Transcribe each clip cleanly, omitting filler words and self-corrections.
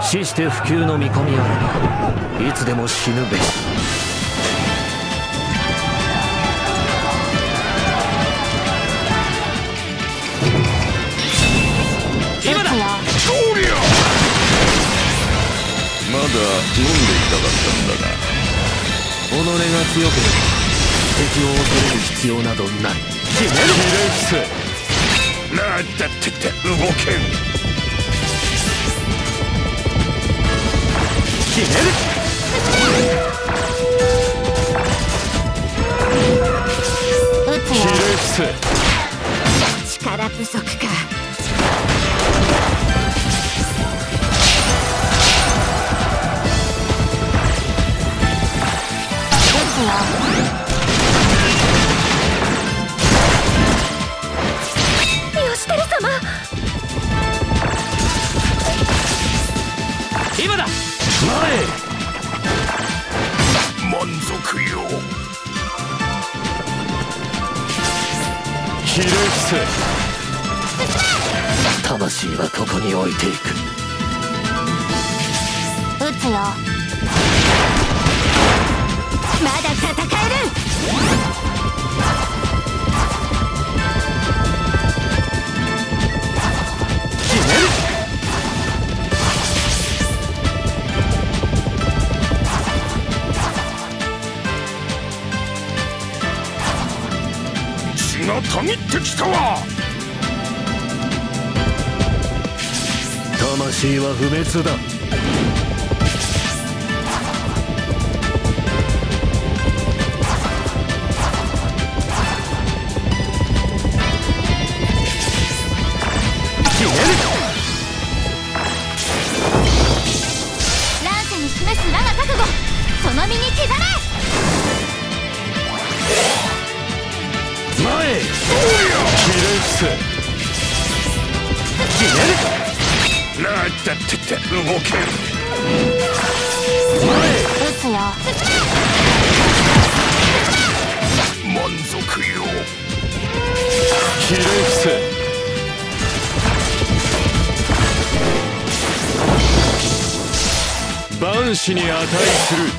死して不朽の見込みあればいつでも死ぬべし。 今だ。 そうりゃ。まだ飲んでいたかったんだが、 己が強ければ敵を恐れる必要などない。 ひれ伏せ。なんだって動けん。 ひねる。 ひれ伏せ。 力不足か。義輝様。 今だ。 満足よ。ひれ伏せ。 魂はここに置いていく。 撃つよ。まだ戦える。 血がたぎってきたわ。 魂は不滅だ。 乱世に示す我が覚悟、その身に刻め。 前へ。 ひれ伏せ。ひねる。なんだって動けん。 撃つよ。 満足よ。ひれ伏せ。万死に値する。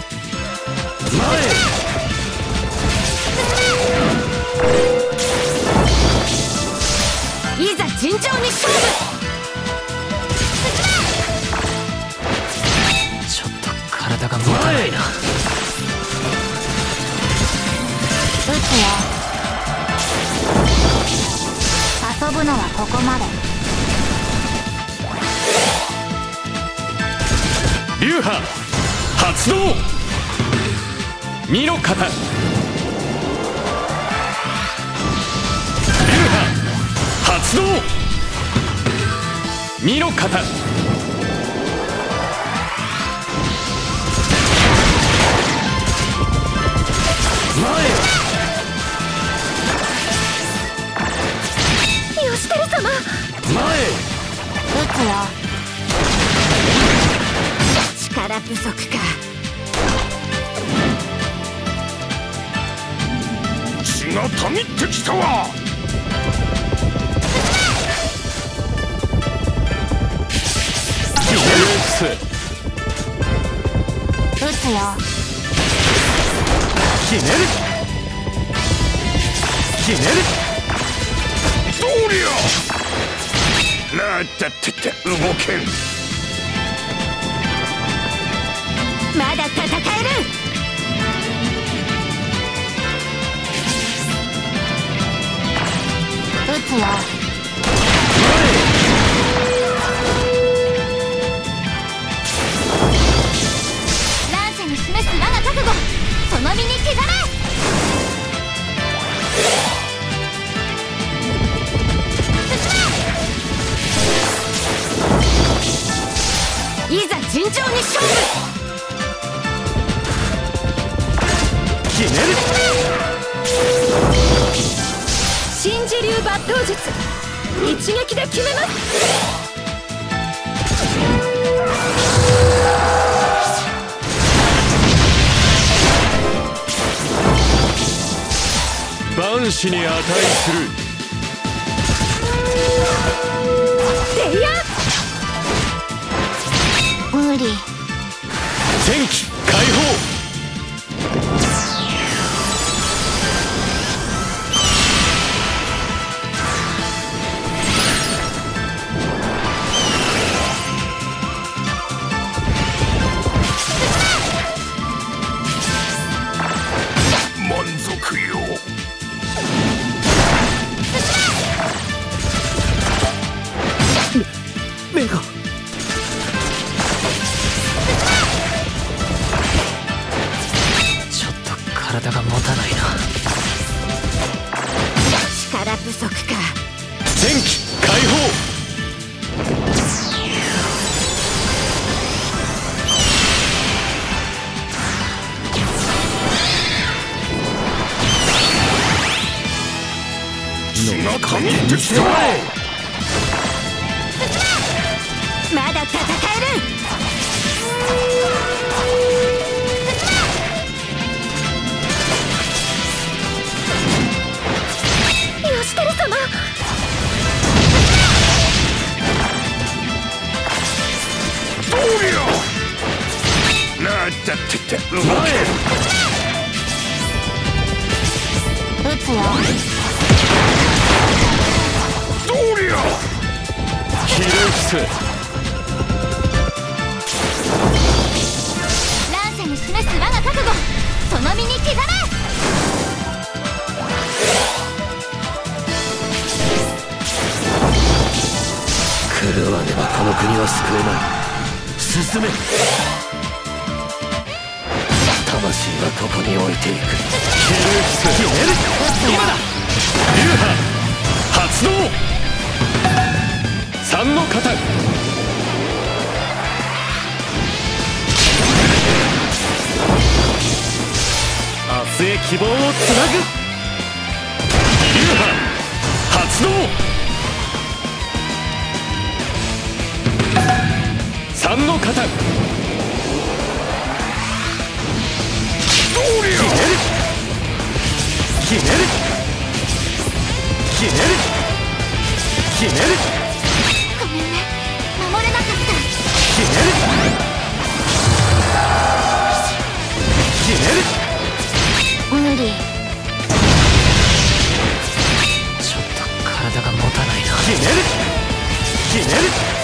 いざ尋常に勝負。 ちょっと体が持たないな。 撃つよ。遊ぶのはここまで。 流派発動。身の型。流派発動。身の型。 義輝様。撃つよ。力不足か。 血がたぎってきたわ。ひれ伏せ。 撃つよ。 ひねる。ひねる。 どりゃ。なんだって動けん。 まだ戦える。撃つよ。乱世に示す我が覚悟、その身に刻め。いざ尋常に勝負。 ひねる。 真珠流抜刀術、一撃で決めます。 万死に値する。 てや。 無理。 戦機解放。 満足よ。 目がちょっと体が持たないな。 力不足か。 戦機解放。 血が神ってきた。 まだ戦える。義輝様。 どうや。なんだってって動け。 撃つよ。 どうや。 ひれ伏せ。 乱世に示す我が覚悟、その身に刻め。 狂わねばこの国は救えない。進め。魂はここに置いていく。 ひれ伏せ。ひねる。今だ。流派発動。三の型。明日へ希望をつなぐ。流派発動。三の型。ひねる。ひねる。ひねる。ひねる。 ごめんね、守れなかった。 ひねる。ひねる。 無理。 ちょっと体が持たないな。 ひねる。ひねる。